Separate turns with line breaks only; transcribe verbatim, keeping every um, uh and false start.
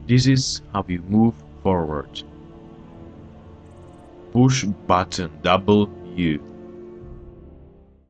This is how you move forward. Push button W